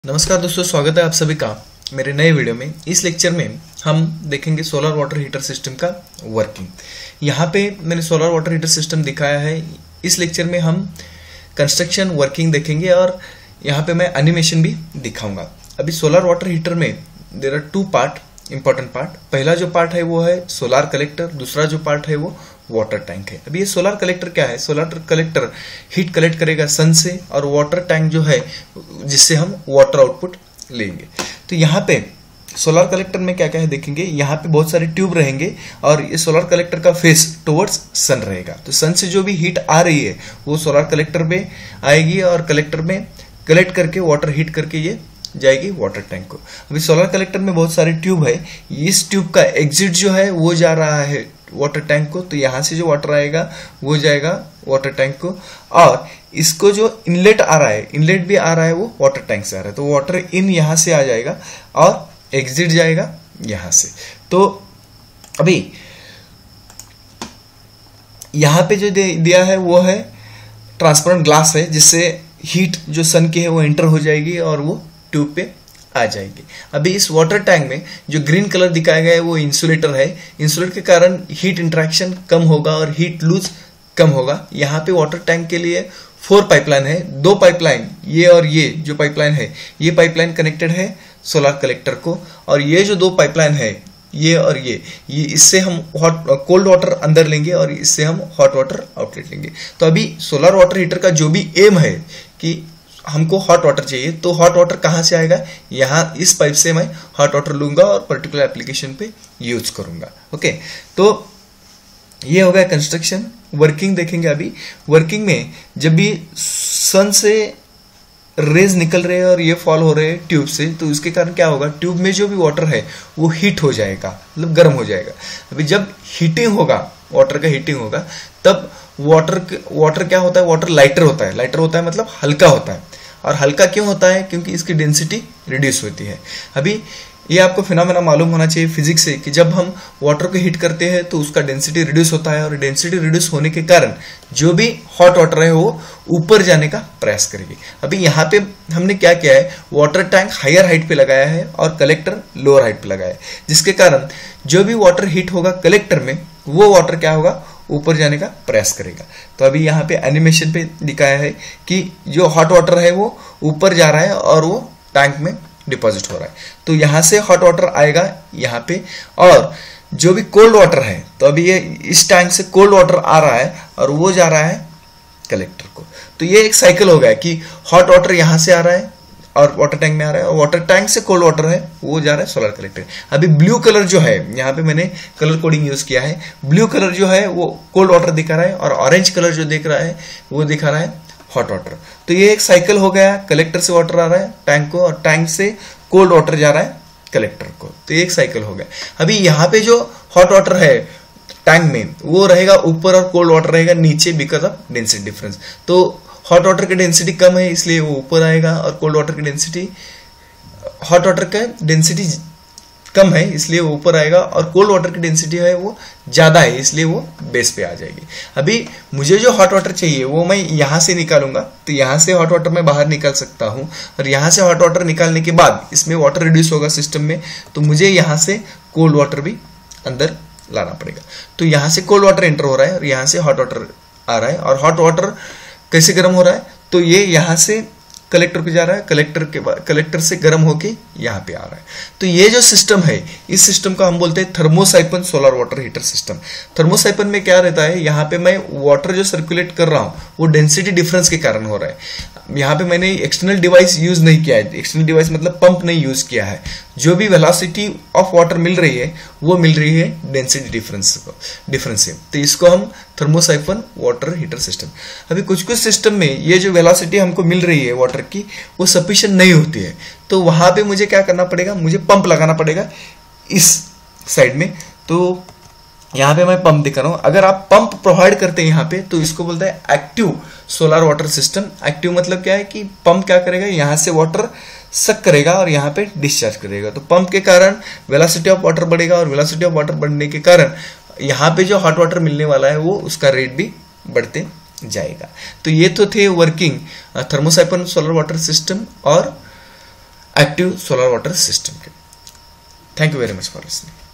नमस्कार दोस्तों, स्वागत है आप सभी का मेरे नए वीडियो में। इस लेक्चर में हम देखेंगे सोलर वाटर हीटर सिस्टम का वर्किंग। यहाँ पे मैंने सोलर वाटर हीटर सिस्टम दिखाया है। इस लेक्चर में हम कंस्ट्रक्शन वर्किंग देखेंगे और यहाँ पे मैं एनिमेशन भी दिखाऊंगा। अभी सोलर वाटर हीटर में there are two part, important part. पहला जो पार्ट है वो है सोलर कलेक्टर, दूसरा जो पार्ट है वो वाटर टैंक है। अभी ये सोलर कलेक्टर क्या है? सोलर कलेक्टर हीट कलेक्ट करेगा सन से, और वाटर टैंक जो है जिससे हम वाटर आउटपुट लेंगे। तो यहाँ पे सोलर कलेक्टर में क्या क्या है देखेंगे। यहाँ पे बहुत सारे ट्यूब रहेंगे और ये सोलर कलेक्टर का फेस टुवर्ड्स सन रहेगा। तो सन से जो भी हीट आ रही है वो सोलर कलेक्टर में आएगी और कलेक्टर में कलेक्ट करके वाटर हीट करके ये जाएगी वाटर टैंक को। अभी सोलर कलेक्टर में बहुत सारे ट्यूब है। इस ट्यूब का एग्जिट जो है वो जा रहा है वाटर टैंक को। तो यहां से जो वाटर आएगा वो जाएगा वाटर टैंक को, और इसको जो इनलेट आ रहा है, इनलेट भी आ रहा है वो वाटर टैंक से आ रहा है। तो वाटर इन यहां से आ जाएगा और एग्जिट जाएगा यहां से। तो अभी यहां पे जो दिया है वो है ट्रांसपेरेंट ग्लास है, जिससे हीट जो सन की है वो एंटर हो जाएगी और वो ट्यूब पे आ जाएगी। अभी इस वाटर टैंक में जो ग्रीन कलर दिखाया गया है वो इंसुलेटर है। इंसुलेटर के कारण हीट इंटरेक्शन कम होगा और हीट लूज कम होगा। यहाँ पे वाटर टैंक के लिए 4 पाइपलाइन है। 2 पाइपलाइन ये और ये जो पाइपलाइन है, ये पाइपलाइन कनेक्टेड है सोलर कलेक्टर को, और ये जो 2 पाइपलाइन है ये और ये इससे हम कोल्ड वाटर अंदर लेंगे और इससे हम हॉट वाटर आउटलेट लेंगे। तो अभी सोलर वाटर हीटर का जो भी एम है कि हमको हॉट वाटर चाहिए, तो हॉट वाटर कहाँ से आएगा? यहाँ इस पाइप से मैं हॉट वाटर लूंगा और पर्टिकुलर एप्लीकेशन पे यूज करूंगा। ओके, तो ये हो गया कंस्ट्रक्शन। वर्किंग देखेंगे। अभी वर्किंग में जब भी सन से रेज निकल रहे हैं और ये फॉल हो रहे हैं ट्यूब से, तो इसके कारण क्या होगा? ट्यूब में जो भी वाटर है वो हीट हो जाएगा, मतलब गर्म हो जाएगा। अभी जब हीटिंग होगा, वाटर का हीटिंग होगा, तब वाटर क्या होता है? वाटर लाइटर होता है। लाइटर होता है मतलब हल्का होता है। और हल्का क्यों होता है? क्योंकि इसकी डेंसिटी रिड्यूस होती है। अभी ये आपको फिनोमेना मालूम होना चाहिए फिजिक्स से कि जब हम वाटर को हीट करते हैं तो उसका डेंसिटी रिड्यूस होता है, और डेंसिटी रिड्यूस होने के कारण जो भी हॉट वाटर है वो ऊपर जाने का प्रयास करेगी। अभी यहाँ पे हमने क्या किया है? वाटर टैंक हायर हाइट पे लगाया है और कलेक्टर लोअर हाइट पे लगाया है, जिसके कारण जो भी वाटर हीट होगा कलेक्टर में वो वाटर क्या होगा? ऊपर जाने का प्रयास करेगा। तो अभी यहाँ पे एनिमेशन पे दिखाया है कि जो हॉट वाटर है वो ऊपर जा रहा है और वो टैंक में डिपॉजिट हो रहा है। तो यहां से हॉट वाटर आएगा यहाँ पे, और जो भी कोल्ड वाटर है, तो अभी ये इस टैंक से कोल्ड वाटर आ रहा है और वो जा रहा है कलेक्टर को। तो ये एक साइकिल हो गया कि हॉट वाटर यहां से आ रहा है और वाटर टैंक में आ रहा है, और वाटर टैंक से कोल्ड वाटर है वो जा रहा है सोलर कलेक्टर। अभी ब्लू कलर जो है, यहाँ पे मैंने कलर कोडिंग यूज किया है। ब्लू कलर जो है वो कोल्ड वाटर दिखा रहा है, और ऑरेंज कलर जो दिख रहा है वो दिखा रहा है हॉट वाटर। तो ये एक साइकिल हो गया। कलेक्टर से वाटर आ रहा है टैंक को, और टैंक से कोल्ड वाटर जा रहा है कलेक्टर को। तो ये एक साइकिल हो गया। अभी यहाँ पे जो हॉट वाटर है टैंक में वो रहेगा ऊपर और कोल्ड वाटर रहेगा नीचे, बिकॉज ऑफ डेंसिटी डिफरेंस। तो हॉट वाटर की डेंसिटी कम है इसलिए वो ऊपर आएगा, और कोल्ड वाटर की डेंसिटी, हॉट वाटर का डेंसिटी कम है इसलिए वो ऊपर आएगा, और कोल्ड वाटर की डेंसिटी है वो ज्यादा है इसलिए वो बेस पे आ जाएगी। अभी मुझे जो हॉट वाटर चाहिए वो मैं यहां से निकालूंगा। तो यहां से हॉट वाटर मैं बाहर निकाल सकता हूं, और यहां से हॉट वाटर निकालने के बाद इसमें वाटर रिड्यूस होगा सिस्टम में, तो मुझे यहां से कोल्ड वाटर भी अंदर लाना पड़ेगा। तो यहां से कोल्ड वाटर एंटर हो रहा है और यहां से हॉट वाटर आ रहा है। और हॉट वाटर कैसे गर्म हो रहा है? तो ये यहां से कलेक्टर पे जा रहा है, कलेक्टर से गर्म होके यहाँ पे आ रहा है। तो ये जो सिस्टम है, इस सिस्टम का हम बोलते हैं thermosiphon solar water heater system. Thermosiphon में क्या रहता है? यहाँ पे मैं वाटर जो सर्कुलेट कर रहा हूँ वो डेंसिटी डिफरेंस के कारण हो रहा है। यहाँ पे मैंने एक्सटर्नल डिवाइस यूज नहीं किया है। एक्सटर्नल डिवाइस मतलब पंप नहीं यूज किया है। जो भी वेलोसिटी ऑफ वाटर मिल रही है वो मिल रही है डेंसिटी डिफरेंस से। तो इसको हम थर्मोसाइफन वाटर हीटर सिस्टम। अभी कुछ कुछ सिस्टम में ये जो वेलोसिटी हमको मिल रही है वाटर की वो सफिशिएंट नहीं होती है, तो वहां पे मुझे क्या करना पड़ेगा? मुझे पंप लगाना पड़ेगा इस साइड में। तो यहाँ पे मैं पंप दिखा रहा हूं। अगर आप पंप प्रोवाइड करते हैं यहाँ पे, तो इसको बोलते हैं active solar water system. Active मतलब क्या है कि पंप क्या करेगा? यहाँ से वाटर सक करेगा और यहाँ पे डिस्चार्ज करेगा। तो पंप के कारण वेलोसिटी ऑफ वाटर बढ़ेगा, और वेलोसिटी ऑफ वाटर बढ़ने के कारण यहाँ पे जो हॉट वाटर मिलने वाला है वो उसका रेट भी बढ़ते जाएगा। तो ये तो थे working thermosiphon solar water system और एक्टिव सोलर वाटर सिस्टम के। Thank you very much for listening.